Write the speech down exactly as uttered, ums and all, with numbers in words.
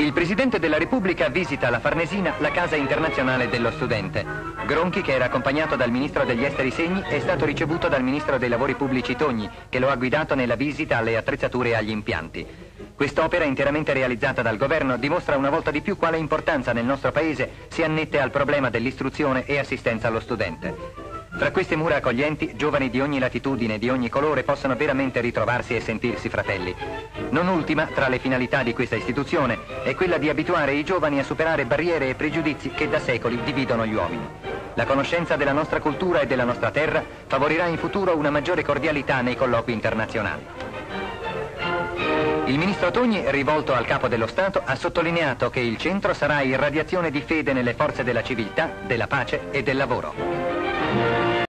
Il Presidente della Repubblica visita alla Farnesina la Casa Internazionale dello Studente. Gronchi, che era accompagnato dal Ministro degli Esteri Segni, è stato ricevuto dal Ministro dei Lavori Pubblici Togni, che lo ha guidato nella visita alle attrezzature e agli impianti. Quest'opera, interamente realizzata dal governo, dimostra una volta di più quale importanza nel nostro Paese si annette al problema dell'istruzione e assistenza allo studente. Tra queste mura accoglienti, giovani di ogni latitudine e di ogni colore possono veramente ritrovarsi e sentirsi fratelli. Non ultima, tra le finalità di questa istituzione, è quella di abituare i giovani a superare barriere e pregiudizi che da secoli dividono gli uomini. La conoscenza della nostra cultura e della nostra terra favorirà in futuro una maggiore cordialità nei colloqui internazionali. Il ministro Togni, rivolto al capo dello Stato, ha sottolineato che il centro sarà irradiazione di fede nelle forze della civiltà, della pace e del lavoro.